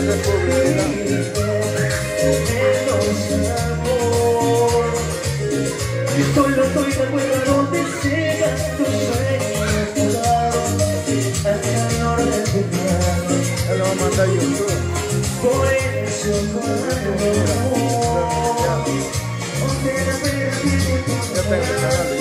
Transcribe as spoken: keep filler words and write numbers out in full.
hacer publicidad. Solo estoy de acuerdo donde llegan tus sueños jugados al calor del pecado. Ya lo vamos a mandar a YouTube. Por eso cuando Ya tengo el canal.